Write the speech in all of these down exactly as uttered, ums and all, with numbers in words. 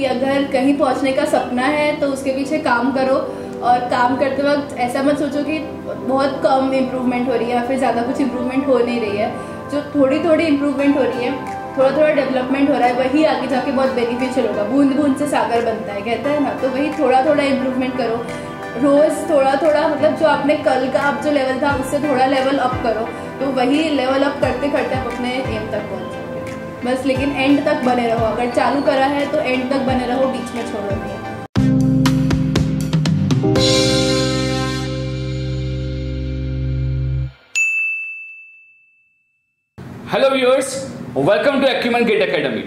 कि अगर कहीं पहुंचने का सपना है तो उसके पीछे काम करो, और काम करते वक्त ऐसा मत सोचो कि बहुत कम इम्प्रूवमेंट हो रही है या फिर ज़्यादा कुछ इम्प्रूवमेंट हो नहीं रही है। जो थोड़ी थोड़ी इम्प्रूवमेंट हो रही है, थोड़ा थोड़ा डेवलपमेंट हो रहा है, वही आगे जाके बहुत बेनिफिशियल होगा। बूंद बूंद से सागर बनता है, कहते हैं ना, तो वही थोड़ा थोड़ा इम्प्रूवमेंट करो रोज़, थोड़ा थोड़ा, मतलब जो आपने कल का आप जो लेवल था उससे थोड़ा लेवल अप करो, तो वही लेवल अप करते करते आप अपने एम तक पहुँच जाओगे बस। लेकिन एंड तक बने रहो, अगर चालू करा है तो एंड तक बने रहो, बीच में छोड़ो नहीं। Hello viewers, welcome to Acumen Gate Academy.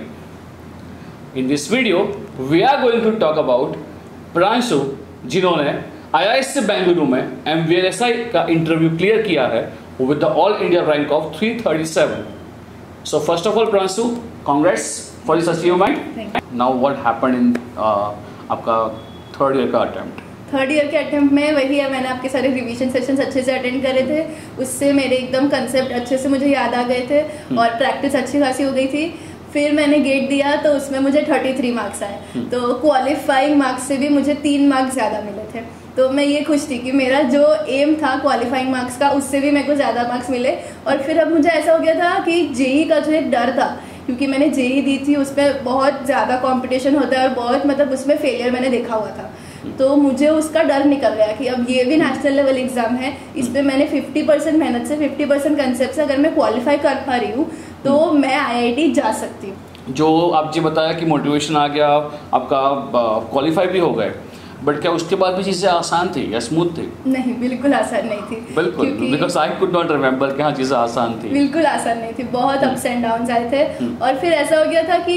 In this video, we are going to talk about Pranshu, जिन्होंने आई आई एस सी बेंगलुरु में M V L S I का इंटरव्यू क्लियर किया है with the all India rank of three thirty-seven. So first of all, Pranshu, congrats for this achievement. Now what happened in uh, आपका third year का attempt? Third year के attempt में वही है, मैंने आपके सारे रिवीजन सेशंस अच्छे से अटेंड करे थे, उससे मेरे एकदम कंसेप्ट अच्छे से मुझे याद आ गए थे और प्रैक्टिस अच्छी खासी हो गई थी। फिर मैंने गेट दिया तो उसमें मुझे तैंतीस मार्क्स आए, तो क्वालिफाइंग मार्क्स से भी मुझे तीन मार्क्स ज़्यादा मिले थे। तो मैं ये खुश थी कि मेरा जो एम था क्वालिफाइंग मार्क्स का, उससे भी मेरे को ज़्यादा मार्क्स मिले। और फिर अब मुझे ऐसा हो गया था कि जेई का जो एक डर था, क्योंकि मैंने जेई दी थी, उसमें बहुत ज़्यादा कंपटीशन होता है और बहुत मतलब उसमें फेलियर मैंने देखा हुआ था, तो मुझे उसका डर निकल गया कि अब ये भी नेशनल लेवल एग्जाम है, इस पर मैंने पचास परसेंट मेहनत से, पचास परसेंट कंसेप्ट से अगर मैं क्वालिफाई कर पा रही हूँ तो मैं आई आई टी जा सकती हूँ। जो आप जी बताया कि मोटिवेशन आ गया, आपका क्वालिफाई भी हो गए, बट क्या उसके बाद भी चीज़ें आसान थी या स्मूथ थी? नहीं, बिल्कुल आसान नहीं थी। बिल्कुल, because I could not remember कि हाँ चीज़ें आसान थी। बिल्कुल आसान नहीं थी, बहुत अप्स एंड डाउन्स आए थे। और फिर ऐसा हो गया था कि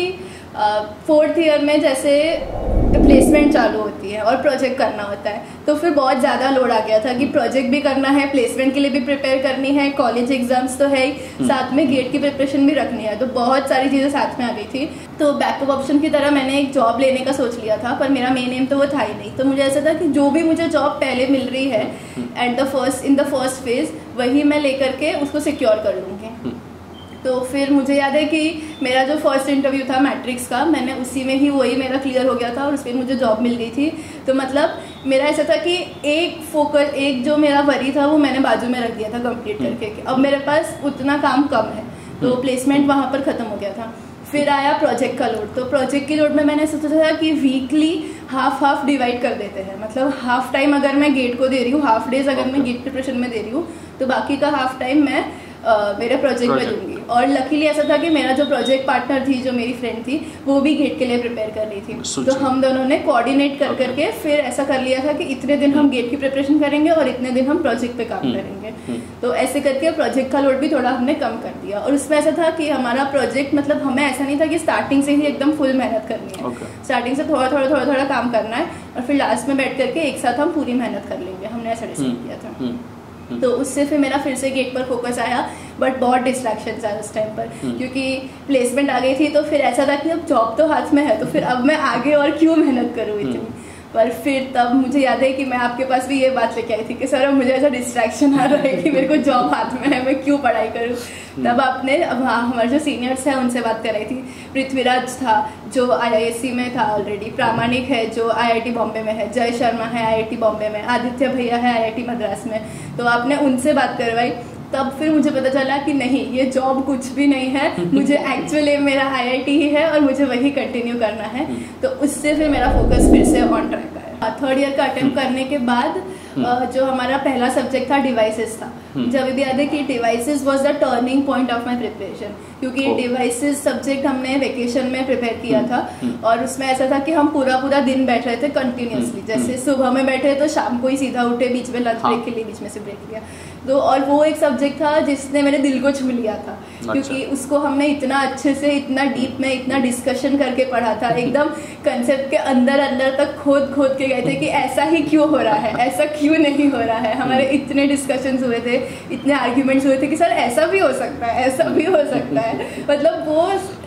फोर्थ ईयर में जैसे प्लेसमेंट चालू होती है और प्रोजेक्ट करना होता है, तो फिर बहुत ज़्यादा लोड आ गया था कि प्रोजेक्ट भी करना है, प्लेसमेंट के लिए भी प्रिपेयर करनी है, कॉलेज एग्जाम्स तो है ही, साथ में गेट की प्रिपरेशन भी रखनी है, तो बहुत सारी चीज़ें साथ में आ गई थी। तो बैकअप ऑप्शन की तरह मैंने एक जॉब लेने का सोच लिया था, पर मेरा मेन एम तो वो था ही नहीं। तो मुझे ऐसा था कि जो भी मुझे जॉब पहले मिल रही है at the first in the first phase, वही मैं लेकर के उसको सिक्योर कर लूँगी। तो फिर मुझे याद है कि मेरा जो फर्स्ट इंटरव्यू था मैट्रिक्स का, मैंने उसी में ही वही मेरा क्लियर हो गया था और उसमें मुझे जॉब मिल गई थी। तो मतलब मेरा ऐसा था कि एक फोकस, एक जो मेरा वरी था वो मैंने बाजू में रख दिया था कंप्लीट करके, अब मेरे पास उतना काम कम है, तो प्लेसमेंट वहाँ पर ख़त्म हो गया था। फिर आया प्रोजेक्ट का लोड, तो प्रोजेक्ट की लोड में मैंने सोचा था कि वीकली हाफ हाफ डिवाइड कर देते हैं, मतलब हाफ टाइम अगर मैं गेट को दे रही हूँ, हाफ डेज अगर मैं गेट प्रिपरेशन में दे रही हूँ, तो बाकी का हाफ टाइम मैं Uh, मेरे प्रोजेक्ट में दूंगी। और लकीली ऐसा था कि मेरा जो प्रोजेक्ट पार्टनर थी, जो मेरी फ्रेंड थी, वो भी गेट के लिए प्रिपेयर कर रही थी, तो हम दोनों ने कोऑर्डिनेट कर करके फिर ऐसा कर लिया था कि इतने दिन हम गेट की प्रिपरेशन करेंगे और इतने दिन हम प्रोजेक्ट पे काम करेंगे। तो ऐसे करके प्रोजेक्ट का लोड भी थोड़ा हमने कम कर दिया। और उसमें ऐसा था कि हमारा प्रोजेक्ट, मतलब हमें ऐसा नहीं था कि स्टार्टिंग से ही एकदम फुल मेहनत करनी है, स्टार्टिंग से थोड़ा थोड़ा थोड़ा थोड़ा काम करना है और फिर लास्ट में बैठ करके एक साथ हम पूरी मेहनत कर लेंगे, हमने ऐसा डिसाइड किया था। तो उससे फिर मेरा फिर से गेट पर फोकस आया, बट बहुत डिस्ट्रैक्शंस आए उस टाइम पर, क्योंकि प्लेसमेंट आ गई थी। तो फिर ऐसा था कि अब जॉब तो हाथ में है, तो फिर अब मैं आगे और क्यों मेहनत करूँ इतनी। पर फिर तब मुझे याद है कि मैं आपके पास भी ये बात लेके आई थी कि सर अब मुझे ऐसा डिस्ट्रैक्शन आ रहा है कि मेरे को जॉब हाथ में है, मैं क्यों पढ़ाई करूँ। तब आपने, अब हाँ, हमारे जो सीनियर्स हैं उनसे बात कर रही थी। पृथ्वीराज था जो आई आई एस सी में था ऑलरेडी, प्रामाणिक है जो आई आई टी बॉम्बे में है, जय शर्मा है आई आई टी बॉम्बे में, आदित्य भैया है आई आई टी मद्रास में, तो आपने उनसे बात करवाई। तब फिर मुझे पता चला कि नहीं, ये जॉब कुछ भी नहीं है, मुझे एक्चुअली मेरा आई आई टी ही है और मुझे वही कंटिन्यू करना है। तो उससे फिर मेरा फोकस फिर से ऑन ट्रैक आया। थर्ड ईयर का अटेम्प्ट करने के बाद जो हमारा पहला सब्जेक्ट था डिवाइसेस था, जब भी याद है कि devices was the turning point of my preparation, क्योंकि डिवाइसेस सब्जेक्ट हमने वेकेशन में प्रिपेयर किया था और उसमें ऐसा था कि हम पूरा पूरा दिन बैठ रहे थे कंटिन्यूसली, जैसे सुबह में बैठे तो शाम को ही सीधा उठे, बीच में लंच ब्रेक के लिए बीच में से ब्रेक लिया। तो और वो एक सब्जेक्ट था जिसने मेरे दिल को छू लिया था, क्योंकि उसको हमने इतना अच्छे से, इतना डीप में, इतना डिस्कशन करके पढ़ा था, एकदम कंसेप्ट के अंदर अंदर तक खोद खोद के गए थे कि ऐसा ही क्यों हो रहा है, ऐसा क्यों नहीं हो रहा है। हमारे इतने डिस्कशंस हुए थे, इतने आर्ग्यूमेंट्स हुए थे कि सर ऐसा भी हो सकता है, ऐसा भी हो सकता है। मतलब वो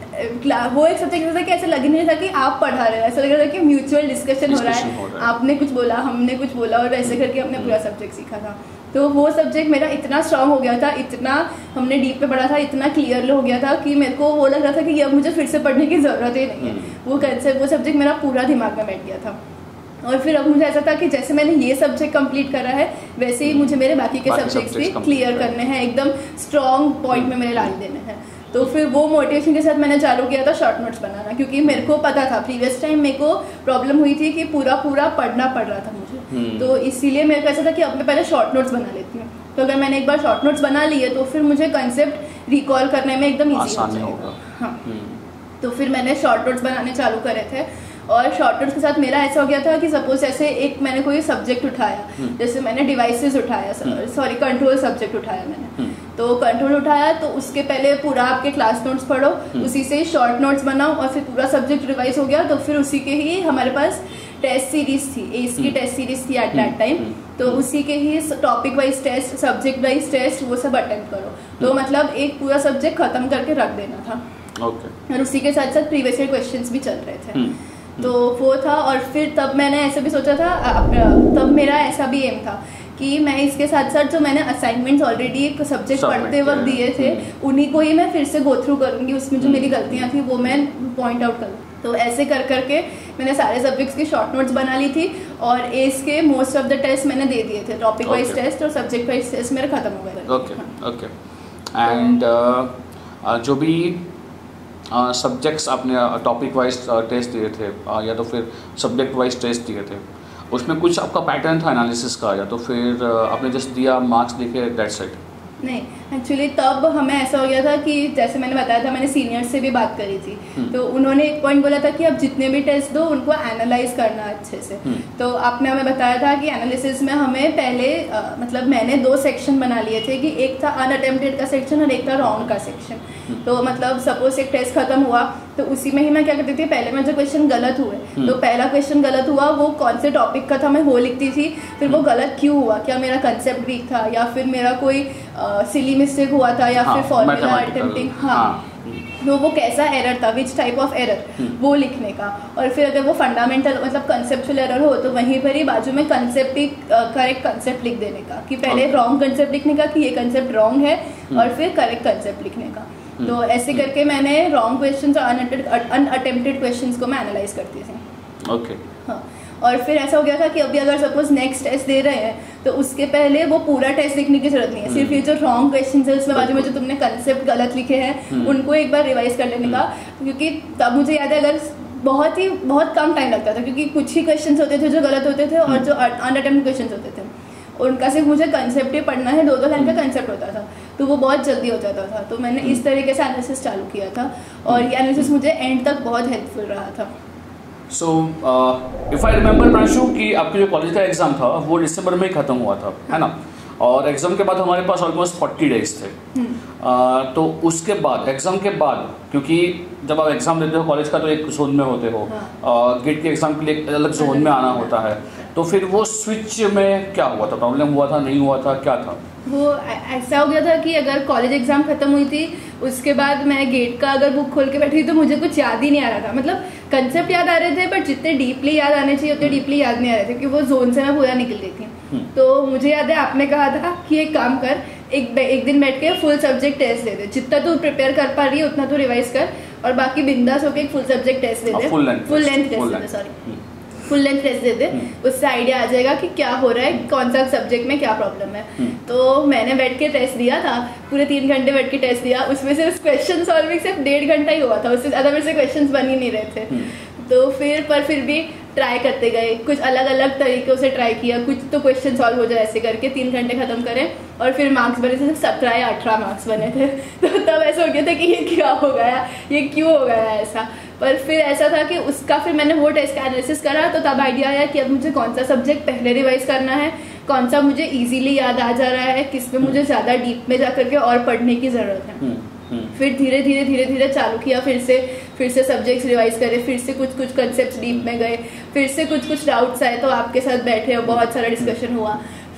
वो एक सब्जेक्ट ऐसा था कि ऐसा लग नहीं था कि आप पढ़ा रहे हो, ऐसा लग रहा था कि म्यूचुअल डिस्कशन हो रहा है, आपने कुछ बोला, हमने कुछ बोला, और ऐसे करके हमने पूरा सब्जेक्ट सीखा था। तो वो सब्जेक्ट मेरा इतना स्ट्रांग हो गया था, इतना हमने डीप में पढ़ा था, इतना क्लियर हो गया था कि मेरे को वो लग रहा था कि अब मुझे फिर से पढ़ने की ज़रूरत ही नहीं है। वो कंसेप्ट वो सब्जेक्ट मेरा पूरा दिमाग में बैठ गया था। और फिर अब मुझे ऐसा था कि जैसे मैंने ये सब्जेक्ट कंप्लीट करा है वैसे ही मुझे मेरे बाकी के सब्जेक्ट्स भी क्लियर करने हैं, एकदम स्ट्रॉन्ग पॉइंट में मेरे ला देने हैं। तो फिर वो मोटिवेशन के साथ मैंने चालू किया था शॉर्ट नोट्स बनाना, क्योंकि मेरे को पता था प्रीवियस टाइम मेरे को प्रॉब्लम हुई थी कि पूरा पूरा पढ़ना पड़ रहा था मुझे। तो इसीलिए मेरे को ऐसा था कि अब मैं पहले शॉर्ट नोट्स बना लेती हूँ, तो अगर मैंने एक बार शॉर्ट नोट्स बना लिए तो फिर मुझे कंसेप्ट रिकॉल करने में एकदम ईजी हो जाएगा। हाँ, तो फिर मैंने शॉर्ट नोट्स बनाने चालू करे थे। और शॉर्ट नोट्स के साथ मेरा ऐसा हो गया था कि सपोज ऐसे एक मैंने कोई सब्जेक्ट उठाया, जैसे मैंने डिवाइसेस उठाया, सॉरी कंट्रोल सब्जेक्ट उठाया मैंने, तो कंट्रोल उठाया तो उसके पहले पूरा आपके क्लास नोट्स पढ़ो, उसी से शॉर्ट नोट्स बनाओ और फिर पूरा सब्जेक्ट रिवाइज हो गया। तो फिर उसी के ही हमारे पास टेस्ट सीरीज थी, एस की टेस्ट सीरीज थी एट दैट टाइम, तो उसी के ही topic wise test, subject wise test, वो सब अटेम्प्ट करो। तो मतलब एक पूरा सब्जेक्ट खत्म करके रख देना था। ओके। और उसी के साथ साथ प्रीवियस ईयर क्वेश्चंस भी चल रहे थे। तो वो था। और फिर तब मैंने ऐसा भी सोचा था, तब मेरा ऐसा भी एम था कि मैं इसके साथ साथ जो मैंने असाइनमेंट्स ऑलरेडी एक सब्जेक्ट पढ़ते वक्त दिए थे उन्हीं को ही मैं फिर से गो थ्रू करूँगी, उसमें जो मेरी गलतियाँ थी वो मैं पॉइंट आउट करूँ। तो ऐसे कर करके मैंने सारे सब्जेक्ट्स की शॉर्ट नोट्स बना ली थी और एस के मोस्ट ऑफ द टेस्ट मैंने दे दिए थे, टॉपिक वाइज टेस्ट और सब्जेक्ट वाइज टेस्ट मेरे खत्म हो गए। Okay okay. एंड जो भी सब्जेक्ट्स uh, आपने टॉपिक वाइज टेस्ट दिए थे uh, या तो फिर सब्जेक्ट वाइज टेस्ट दिए थे, उसमें कुछ आपका पैटर्न था एनालिसिस का, या तो फिर uh, आपने जस्ट दिया मार्क्स देके दैट्स इट? नहीं, एक्चुअली तब हमें ऐसा हो गया था कि जैसे मैंने बताया था, मैंने सीनियर्स से भी बात करी थी, तो उन्होंने एक पॉइंट बोला था कि आप जितने भी टेस्ट दो उनको एनालाइज करना अच्छे से। तो आपने हमें बताया था कि एनालिसिस में हमें पहले आ, मतलब मैंने दो सेक्शन बना लिए थे, कि एक था अनअटेम्प्टेड का सेक्शन और एक था रॉन्ग का सेक्शन। तो मतलब सपोज एक टेस्ट खत्म हुआ तो उसी में ही मैं क्या करती थी, पहले में जो क्वेश्चन गलत हुए, तो पहला क्वेश्चन गलत हुआ वो कौन से टॉपिक का था मैं वो लिखती थी, फिर वो गलत क्यों हुआ, क्या मेरा कंसेप्ट वीक था या फिर मेरा कोई सिली मिस्टेक हुआ था या फिर फॉर्मूला अटेम्प्टिंग, हाँ तो वो कैसा एरर था, विच टाइप ऑफ एरर, वो लिखने का। और फिर अगर वो फंडामेंटल मतलब कंसेप्चुअल एरर हो तो वहीं पर ही बाजू में कंसेप्ट ही करेक्ट कंसेप्ट लिख देने का, कि पहले रॉन्ग कंसेप्ट लिखने का कि ये कंसेप्ट रॉन्ग है और फिर करेक्ट कंसेप्ट लिखने का। तो ऐसे करके मैंने रॉन्ग क्वेश्चंस और अनअटेम्प्टेड क्वेश्चंस को मैं एनालाइज करती थी। ओके। हाँ, और फिर ऐसा हो गया था कि अभी अगर सपोज नेक्स्ट टेस्ट दे रहे हैं तो उसके पहले वो पूरा टेस्ट लिखने की जरूरत नहीं है, सिर्फ ये जो रॉन्ग क्वेश्चंस है उसमें बाजू में जो तुमने कंसेप्ट गलत लिखे हैं उनको एक बार रिवाइज कर लेने का। क्योंकि तब मुझे याद है अगर बहुत ही बहुत कम टाइम लगता था, क्योंकि कुछ ही क्वेश्चंस होते थे जो गलत होते थे और जो अनअटेम्प्टेड क्वेश्चंस होते थे उनका सिर्फ मुझे कंसेप्ट ही पढ़ना है, दो दो लाइन का कंसेप्ट होता था, तो वो बहुत जल्दी हो जाता था। तो मैंने इस तरीके से एनालिसिस चालू किया था और ये एनालिसिस मुझे एंड तक बहुत हेल्पफुल रहा था। So if I remember Pranshu कि आपके जो कॉलेज का एग्ज़ाम था वो दिसंबर में ही ख़त्म हुआ था, है ना? और एग्ज़ाम के बाद हमारे पास ऑलमोस्ट फोर्टी डेज थे। uh, तो उसके बाद एग्ज़ाम के बाद, क्योंकि जब आप एग्ज़ाम देते हो कॉलेज का तो एक जोन में होते हो, गेट के एग्ज़ाम के लिए एक अलग जोन में आना होता है, तो फिर वो स्विच में क्या हुआ था, प्रॉब्लम हुआ था, नहीं हुआ था, क्या था? वो ऐसा हो गया था कि अगर कॉलेज एग्जाम खत्म हुई थी उसके बाद मैं गेट का अगर बुक खोल के बैठी तो मुझे कुछ याद ही नहीं आ रहा था, मतलब कंसेप्ट याद आ रहे थे बट जितने डीपली याद आने चाहिए उतने डीपली याद नहीं आ रहे थे, क्योंकि वो जोन से मैं पूरा निकल गई थी। तो मुझे याद है आपने कहा था कि एक काम कर, एक एक दिन बैठ के फुल सब्जेक्ट टेस्ट दे दे, जितना तू प्रिपेयर कर पा रही है उतना तू रिवाइज कर और बाकी बिंदास होकर एक फुल सब्जेक्ट टेस्ट दे दे, फुल लेंथ टेस्ट दे दे, सॉरी फुल लेंथ टेस्ट दे दे, उससे आइडिया आ जाएगा कि क्या हो रहा है, कौन सा सब्जेक्ट में क्या प्रॉब्लम है। तो मैंने बैठ के टेस्ट दिया था, पूरे तीन घंटे बैठ के टेस्ट दिया, उसमें से क्वेश्चन सॉल्विंग सिर्फ डेढ़ घंटा ही हुआ था, उससे ज़्यादा मेरे से क्वेश्चन बन ही नहीं रहे थे। तो फिर पर फिर भी ट्राई करते गए, कुछ अलग अलग तरीकों से ट्राई किया, कुछ तो क्वेश्चन सॉल्व हो जाए, ऐसे करके तीन घंटे खत्म करें और फिर मार्क्स बने थे सिर्फ सत्रह या अठारह मार्क्स बने थे। तो तब ऐसा हो गया था कि ये क्या हो गया, ये क्यों हो गया ऐसा। पर फिर ऐसा था कि उसका फिर मैंने वो टेस्ट का एनालिसिस करा तो तब आइडिया आया कि अब मुझे कौन सा सब्जेक्ट पहले रिवाइज करना है, कौन सा मुझे इजीली याद आ जा रहा है, किस में मुझे ज़्यादा डीप में जा करके और पढ़ने की ज़रूरत है। फिर धीरे धीरे धीरे धीरे चालू किया, फिर से फिर से सब्जेक्ट्स रिवाइज करे, फिर से कुछ कुछ कंसेप्ट्स डीप में गए, फिर से कुछ कुछ डाउट्स आए तो आपके साथ बैठे और बहुत सारा डिस्कशन हुआ,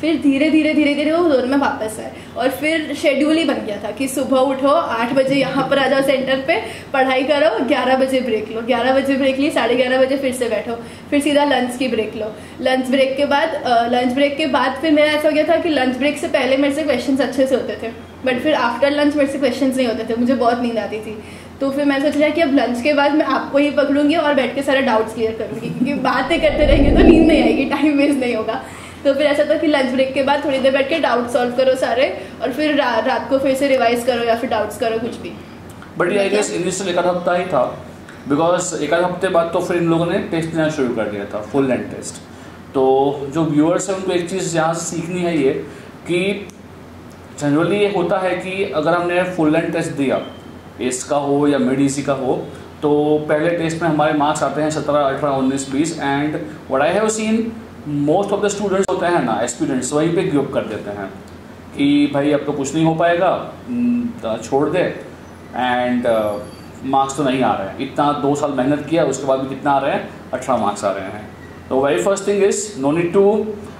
फिर धीरे धीरे धीरे धीरे वो दोनों में वापस आए और फिर शेड्यूल ही बन गया था कि सुबह उठो आठ बजे यहाँ पर आ जाओ सेंटर पे, पढ़ाई करो, ग्यारह बजे ब्रेक लो, ग्यारह बजे ब्रेक ली, साढ़े ग्यारह बजे फिर से बैठो, फिर सीधा लंच की ब्रेक लो। लंच ब्रेक के बाद लंच ब्रेक के बाद फिर मेरा ऐसा हो गया था कि लंच ब्रेक से पहले मेरे से क्वेश्चंस अच्छे से होते थे, बट फिर आफ्टर लंच मेरे से क्वेश्चंस नहीं होते थे, मुझे बहुत नींद आती थी। तो फिर मैं सोच रहा कि अब लंच के बाद मैं आपको ही पकड़ूंगी और बैठ के सारे डाउट्स क्लियर करूंगी, क्योंकि बातें करते रहेंगे तो नींद नहीं आएगी, टाइम वेस्ट नहीं होगा। तो फिर ऐसा था कि लंच ब्रेक के बाद थोड़ी देर बैठ के डाउट सॉल्व करो सारे, और फिर रा, रात को फिर से रिवाइज करो या फिर डाउट्स करो कुछ भी। बट आई गेस इनिशियल एक आध हफ्ता ही था, बिकॉज एक आध हफ्ते बाद तो फिर इन लोगों ने टेस्ट देना शुरू कर दिया था, फुल लेंथ टेस्ट। तो जो व्यूअर्स हैं उनको एक चीज़ यहाँ से सीखनी है ये कि जनरली ये होता है कि अगर हमने फुल लेंथ टेस्ट दिया, एस का हो या मिड ईजी का हो, तो पहले टेस्ट में हमारे मार्क्स आते हैं सत्रह अठारह उन्नीस बीस, and what I have seen most of the students होते हैं ना, एस्पिरेंट्स, वहीं पे गिव अप कर देते हैं कि भाई अब तो कुछ नहीं हो पाएगा, छोड़ दे, एंड मार्क्स तो नहीं आ रहे हैं। इतना दो साल मेहनत किया, उसके बाद भी कितना आ रहे हैं, अठारह मार्क्स आ रहे हैं। तो very first thing is no need to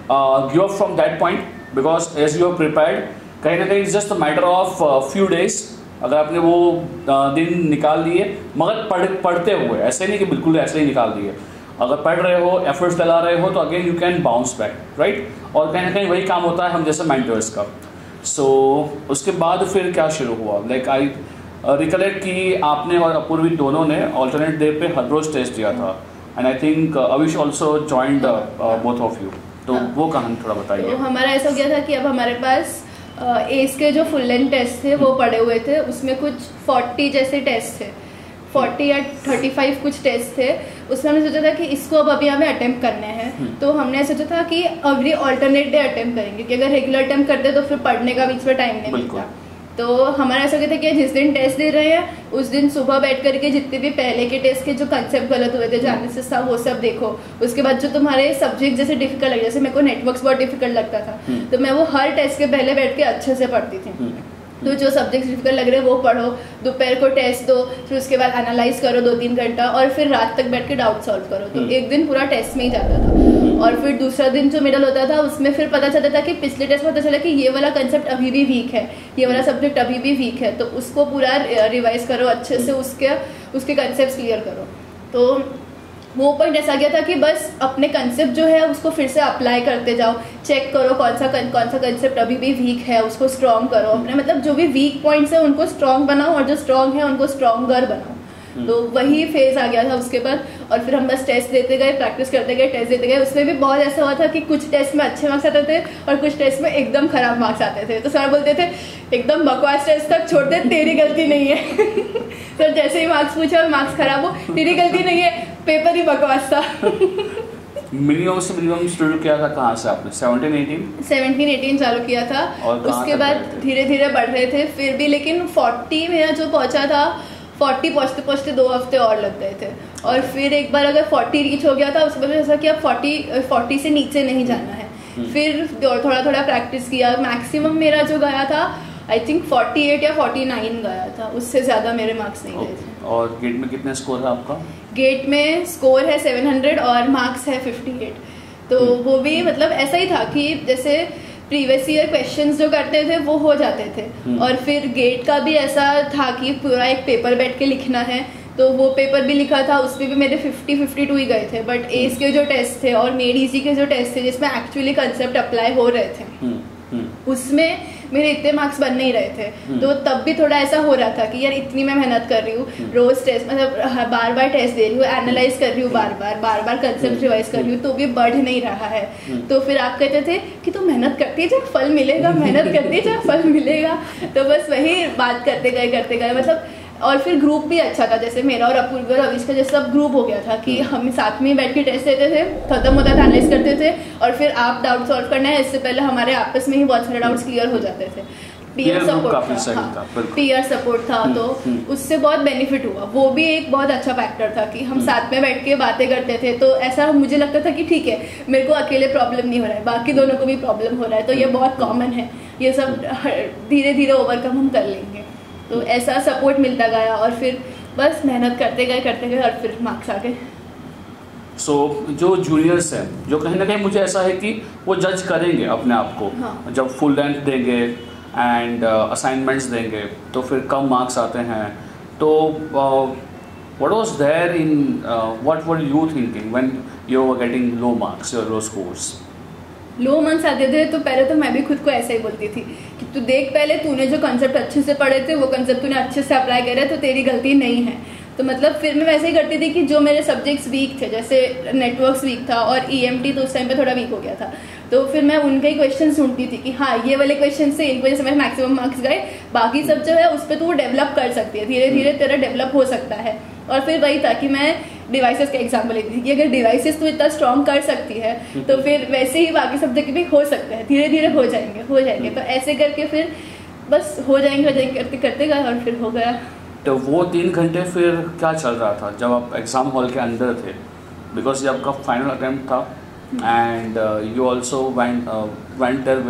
give up from that point, because as you are prepared, कहीं ना कहीं it's just a matter of few days. अगर आपने वो uh, दिन निकाल दिए, मगर पढ़ पढ़ते हुए, ऐसे नहीं कि बिल्कुल ऐसे ही निकाल दिए, अगर पढ़ रहे हो, एफर्ट्स लगा रहे हो, तो again you can bounce back, right. और कहीं ना कहीं वही काम होता है हम जैसे मेंटर्स का। सो so, उसके बाद फिर क्या शुरू हुआ, लाइक आई रिकलेक्ट कि आपने और अपूर्वी दोनों ने ऑल्टरनेट डे पे हर रोज टेस्ट दिया था, and I think Avish also joined both of you. तो हाँ. वो कहानी थोड़ा बताइए। तो हमारा ऐसा हो गया था कि अब हमारे पास एस के जो फुल लेंथ टेस्ट थे वो पड़े हुए थे, उसमें कुछ चालीस जैसे टेस्ट थे, चालीस या पैंतीस कुछ टेस्ट थे। उसमें हमने सोचा था कि इसको अब अभी हमें अटेम्प्ट करने हैं, तो हमने सोचा था कि अभी ऑल्टरनेट डे अटेम्प्ट करेंगे, कि अगर रेगुलर अटेम्प्ट करते तो फिर पढ़ने का बीच में टाइम नहीं मिलता। तो हमारा ऐसा कहता है कि जिस दिन टेस्ट दे रहे हैं उस दिन सुबह बैठ करके जितने भी पहले के टेस्ट के जो कंसेप्ट गलत हुए थे, जो एनालिसिस था, वो सब देखो। उसके बाद जो तुम्हारे सब्जेक्ट जैसे डिफिकल्ट लगे, जैसे मेरे को नेटवर्क्स बहुत डिफिकल्ट लगता था, तो मैं वो हर टेस्ट के पहले बैठ के अच्छे से पढ़ती थी। तो जो सब्जेक्ट डिफिकल्ट लग रहे हैं वो पढ़ो, दोपहर को टेस्ट दो, फिर उसके बाद एनालाइज करो दो तीन घंटा, और फिर रात तक बैठ के डाउट सॉल्व करो। तो एक दिन पूरा टेस्ट में ही जाता था, और फिर दूसरा दिन जो मिडल होता था उसमें फिर पता चलता था कि पिछले टेस्ट में पता चला कि ये वाला कंसेप्ट अभी भी वीक है, ये वाला सब्जेक्ट अभी भी वीक है, तो उसको पूरा रिवाइज करो अच्छे से, उसके उसके कंसेप्ट क्लियर करो। तो वो पॉइंट ऐसा गया था कि बस अपने कंसेप्ट जो है उसको फिर से अप्लाई करते जाओ, चेक करो कौन सा कौन सा कंसेप्ट अभी भी वीक है, उसको स्ट्रॉन्ग करो। अपने मतलब जो भी वीक पॉइंट्स है उनको स्ट्रॉन्ग बनाओ, और जो स्ट्रॉन्ग है उनको स्ट्रॉन्गर बनाओ। तो वही फेज आ गया था उसके बाद, और फिर हम बस टेस्ट देते गए, प्रैक्टिस करते गए, टेस्ट देते गए। उसमें भी बहुत ऐसा हुआ था कि कुछ टेस्ट में अच्छे मार्क्स आते थे और कुछ टेस्ट में एकदम खराब मार्क्स आते थे। तो सर बोलते थे एकदम बकवास टेस्ट तक छोड़ दे, तेरी गलती नहीं है। सर जैसे ही मार्क्स पूछा और मार्क्स खराब हो, तेरी गलती नहीं है, पेपर ही बकवास था। मिनिमम से मिनिमम शुरू किया था कहाँ से आपने? सेवनटीन एटीन सेवनटीन एटीन चालू किया था, उसके बाद धीरे धीरे बढ़ रहे थे फिर भी, लेकिन फोर्टी मेरा जो पहुंचा था, फोर्टी पहुंचते पहुंचते दो हफ्ते और लग गए थे। और फिर एक बार अगर फोर्टी रीच हो गया था, उसके बाद ऐसा कि अब फोर्टी फोर्टी से नीचे नहीं जाना है। फिर थोड़ा थोड़ा प्रैक्टिस किया, मैक्सिमम मेरा जो गया था आई थिंक फोर्टी एट या फोर्टी नाइन गया था, उससे ज़्यादा मेरे मार्क्स नहीं गए थे। और गेट में कितने स्कोर है आपका? गेट में स्कोर है सेवन हंड्रेड और मार्क्स है फिफ्टी एट। तो वो भी मतलब ऐसा ही था कि जैसे प्रीवियस ईयर क्वेश्चंस जो करते थे वो हो जाते थे, और फिर गेट का भी ऐसा था कि पूरा एक पेपर बैठ के लिखना है, तो वो पेपर भी लिखा था, उसमें भी मेरे फिफ्टी फिफ्टी टू ही गए थे। बट एस के जो टेस्ट थे और मेड इजी के जो टेस्ट थे जिसमें एक्चुअली कंसेप्ट अप्लाई हो रहे थे, उसमें मेरे इतने मार्क्स बन नहीं रहे थे। तो तब भी थोड़ा ऐसा हो रहा था कि यार इतनी मैं मेहनत कर रही हूँ, रोज टेस्ट मतलब बार बार टेस्ट दे रही हूँ, एनालाइज कर रही हूँ, बार बार बार बार कंसेप्ट रिवाइज कर रही हूँ, तो भी बढ़ नहीं रहा है। तो फिर आप कहते थे कि तू मेहनत करती जा फल मिलेगा, मेहनत करती जा फल मिलेगा। तो बस वही बात करते गए करते गए मतलब। और फिर ग्रुप भी अच्छा था, जैसे मेरा और अपूर्वी और अविश का जैसा ग्रुप हो गया था कि हम साथ में बैठ के टेस्ट देते थे, खत्म होता था, एनालाइज करते थे, और फिर आप डाउट सॉल्व करना है, इससे पहले हमारे आपस में ही बहुत सारे डाउट्स क्लियर हो जाते थे। पीयर सपोर्ट था, हाँ, पीयर सपोर्ट था, तो उससे बहुत बेनिफिट हुआ। वो भी एक बहुत अच्छा फैक्टर था कि हम साथ में बैठ के बातें करते थे, तो ऐसा मुझे लगता था कि ठीक है मेरे को अकेले प्रॉब्लम नहीं हो रहा है, बाकी दोनों को भी प्रॉब्लम हो रहा है, तो ये बहुत कॉमन है, ये सब धीरे धीरे ओवरकम हम कर लेंगे। तो ऐसा सपोर्ट मिलता गया, और फिर बस मेहनत करते गए करते गए और फिर मार्क्स आ गए। सो so, जो जूनियर्स हैं, जो कहीं ना कहीं मुझे ऐसा है कि वो जज करेंगे अपने आप को, हाँ. जब फुल लेंथ देंगे एंड असाइनमेंट्स uh, देंगे तो फिर कम मार्क्स आते हैं. तो what was there in what were you thinking when you were getting low marks और लो स्कोर्स? लो मार्क्स आते थे तो पहले तो मैं भी खुद को ऐसा ही बोलती थी कि तू देख, पहले तूने जो कंसेप्ट अच्छे से पढ़े थे वो कंसेप्ट तूने अच्छे से अप्लाई करे तो तेरी गलती नहीं है. तो मतलब फिर मैं वैसे ही करती थी कि जो मेरे सब्जेक्ट्स वीक थे, जैसे नेटवर्क्स वीक था और ईएमटी तो उस टाइम पे थोड़ा वीक हो गया था, तो फिर मैं उनके ही क्वेश्चन सुनती थी कि हाँ ये वाले क्वेश्चन से एक वजह से मेरे मैक्सिमम मार्क्स गए, बाकी सब जो है उस पर तू डेवलप कर सकती है, धीरे धीरे तेरा डेवलप हो सकता है. और फिर वही था कि मैं डिवाइसेस का एग्जाम्पल लेती थी कि अगर डिवाइसेस तो इतना स्ट्रॉन्ग कर सकती है तो फिर वैसे ही बाकी सब्जेक्ट भी हो सकते हैं, धीरे धीरे हो जाएंगे हो जाएंगे तो ऐसे करके फिर बस हो जाएंगे हो जाएंगे करते करते गए और फिर हो गया. तो वो तीन घंटे फिर क्या चल रहा था जब आप एग्ज़ाम हॉल के अंदर थे? बिकॉज ये आपका फाइनल अटेम्प्ट था and you also went went there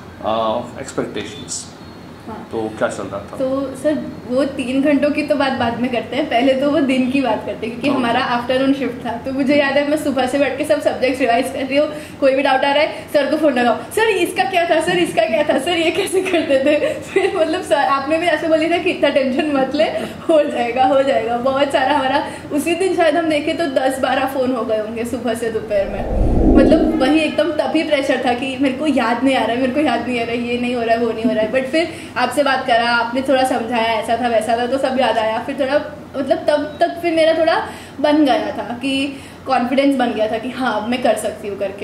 with expectations. तो क्या चल रहा था? तो सर वो तीन घंटों की तो बात बाद में करते हैं, पहले तो वो दिन की बात करते हैं क्योंकि हाँ. हमारा आफ्टरनून शिफ्ट था. तो मुझे याद है मैं सुबह से बैठ के सब सब्जेक्ट्स रिवाइज कर रही हूँ, कोई भी डाउट आ रहा है सर को फोन लगाओ, सर इसका क्या था, सर इसका क्या था, सर ये कैसे करते थे. फिर मतलब सर आपने भी ऐसे बोली था कि इतना टेंशन मत ले, हो जाएगा हो जाएगा. बहुत सारा हमारा उसी दिन शायद हम देखे तो दस बारह फोन हो गए होंगे सुबह से दोपहर में. मतलब वही एकदम तभी प्रेशर था कि मेरे को याद नहीं आ रहा है मेरे को याद नहीं आ रहा है ये नहीं हो रहा है वो नहीं हो रहा है. बट फिर आपसे बात करा, आपने थोड़ा समझाया ऐसा था वैसा था तो सब याद आया. फिर थोड़ा मतलब तब तक फिर मेरा थोड़ा बन गया था कि कॉन्फिडेंस बन गया था कि हाँ अब मैं कर सकती हूँ करके.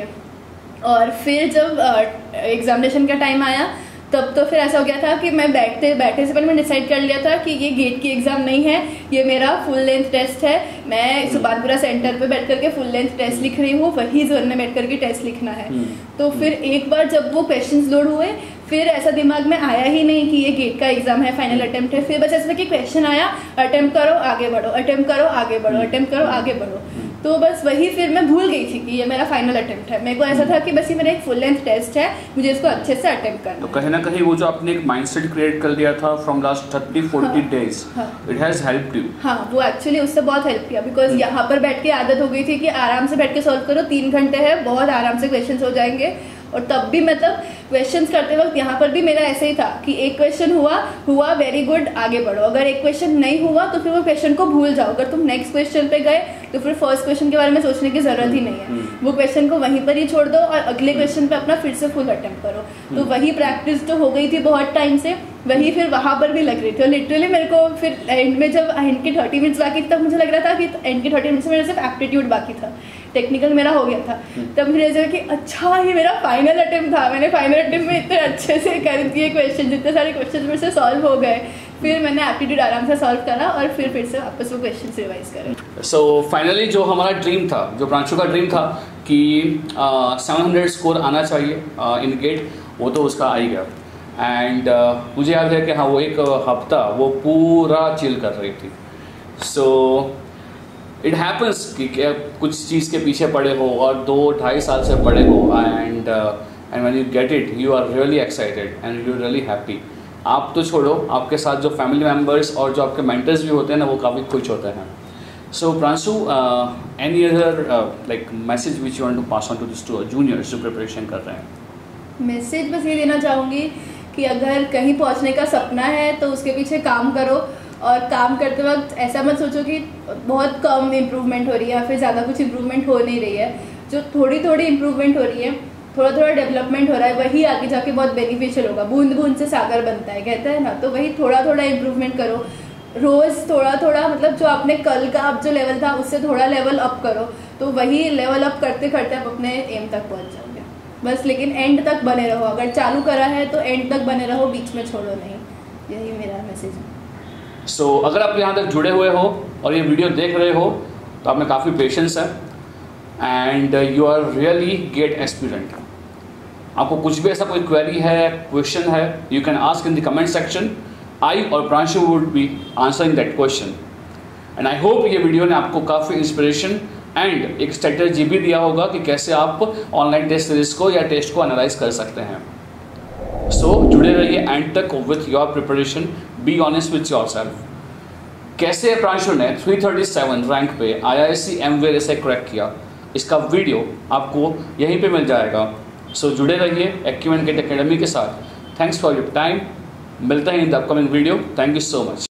और फिर जब एग्जामिनेशन का टाइम आया तब तो फिर ऐसा हो गया था कि मैं बैठते बैठे से पहले मैं डिसाइड कर लिया था कि ये गेट की एग्जाम नहीं है, ये मेरा फुल लेंथ टेस्ट है. मैं सुबानपुरा सेंटर पे बैठ करके फुल लेंथ टेस्ट लिख रही हूँ, वही जोन में बैठ करके टेस्ट लिखना है. तो फिर एक बार जब वो क्वेश्चंस लोड हुए फिर ऐसा दिमाग में आया ही नहीं कि ये गेट का एग्जाम है, फाइनल अटेम्प्ट है. फिर बस ऐसा कि क्वेश्चन आया, अटेम्प्ट करो आगे बढ़ो, अटेम्प्ट करो आगे बढ़ो, अटेम्प्ट करो आगे बढ़ो. तो बस वही फिर मैं भूल गई थी कि ये मेरा फाइनल अटेम्प्ट है. मेरे को ऐसा था कि बस ये मेरा एक फुल लेंथ टेस्ट है, मुझे इसको अच्छे से अटेम्प्ट करना. तो कहीं ना कहीं वो जो आपने एक माइंडसेट क्रिएट कर लिया था from last thirty forty days, it has helped you. हाँ वो एक्चुअली उससे बहुत हेल्प किया बिकॉज यहाँ पर बैठ के आदत हो गई थी कि आराम से बैठ के सॉल्व करो, तीन घंटे है बहुत आराम से क्वेश्चन हो जाएंगे. और तब भी मतलब क्वेश्चंस करते वक्त यहाँ पर भी मेरा ऐसे ही था कि एक क्वेश्चन हुआ हुआ वेरी गुड आगे बढ़ो, अगर एक क्वेश्चन नहीं हुआ तो फिर वो क्वेश्चन को भूल जाओ. अगर तुम नेक्स्ट क्वेश्चन पे गए तो फिर फर्स्ट क्वेश्चन के बारे में सोचने की जरूरत ही नहीं है, वो क्वेश्चन को वहीं पर ही छोड़ दो और अगले क्वेश्चन पे अपना फिर से फुल अटेम्प्ट करो. तो वही प्रैक्टिस तो हो गई थी बहुत टाइम से, वही फिर वहां पर भी लग रही थी. और लिटरली मेरे को फिर एंड में जब एंड के थर्टी मिनट्स बाकी तब मुझे लग रहा था कि एंड के थर्टी मिनट्स में सिर्फ एप्टीट्यूड बाकी था, टेक्निकल मेरा हो गया था. तब मुझे लगा कि अच्छा ये मेरा फाइनल अटेम्प्ट था, मैंने फाइनल अटेम्प्ट में इतने अच्छे से कर दिए क्वेश्चन, जितने सारे क्वेश्चन मेरे से सॉल्व हो गए. फिर मैंने एप्टीट्यूड आराम से सॉल्व करा और फिर फिर से वापस वो क्वेश्चन रिवाइज करे. सो फाइनली जो हमारा ड्रीम था, जो प्रांशु का ड्रीम था कि सेवन हंड्रेड स्कोर आना चाहिए इन गेट, वो तो उसका आ ही गया. एंड uh, मुझे याद है कि हाँ वो एक हफ्ता वो पूरा चिल कर रही थी. सो इट हैपन्स कि कुछ चीज़ के पीछे पड़े हो और दो ढाई साल से पड़े हो and and when you get it you are really excited and you are really happy. आप तो छोड़ो, आपके साथ जो फैमिली मेम्बर्स और जो आपके मेंटर्स भी होते हैं ना वो काफ़ी खुश होते हैं. So Pranshu, any other like message which you want to pass on to this to juniors जो प्रिपरेशन कर रहे हैं? मैसेज बस ये देना चाहूँगी कि अगर कहीं पहुंचने का सपना है तो उसके पीछे काम करो और काम करते वक्त ऐसा मत सोचो कि बहुत कम इम्प्रूवमेंट हो रही है या फिर ज़्यादा कुछ इम्प्रूवमेंट हो नहीं रही है. जो थोड़ी थोड़ी इम्प्रूवमेंट हो रही है, थोड़ा थोड़ा डेवलपमेंट हो रहा है, वही आगे जाके बहुत बेनिफिशियल होगा. बूंद बूंद से सागर बनता है कहते हैं ना, तो वही थोड़ा थोड़ा इम्प्रूवमेंट करो रोज़, थोड़ा थोड़ा मतलब जो आपने कल का आप जो लेवल था उससे थोड़ा लेवल अप करो. तो वही लेवल अप करते करते आप अपने एम तक पहुँच जाओगे बस. लेकिन एंड तक बने रहो, अगर चालू करा है तो एंड तक बने रहो, बीच में छोड़ो नहीं. यही मेरा मैसेज है. सो so, अगर आप यहाँ तक जुड़े हुए हो और ये वीडियो देख रहे हो तो आप में काफ़ी पेशेंस है and you are really GATE aspirant. आपको कुछ भी ऐसा कोई क्वेरी है, क्वेश्चन है, you can ask in the comment section. I और Pranshu would be answering that question. And I hope ये वीडियो ने आपको काफ़ी इंस्पिरेशन एंड एक स्ट्रेटजी भी दिया होगा कि कैसे आप ऑनलाइन टेस्ट सीरीज को या टेस्ट को एनालाइज कर सकते हैं. सो so, जुड़े रहिए एंड तक with your preparation, be honest with yourself. कैसे प्रांशु ने थ्री थर्टी सेवन रैंक पे आई आई सी एम वेर से क्रैक किया, इसका वीडियो आपको यहीं पे मिल जाएगा। सो जुड़े रहिए एक्यूमेन गेट एकेडमी के साथ। Thanks for your time. मिलते हैं in the upcoming video. Thank you so much.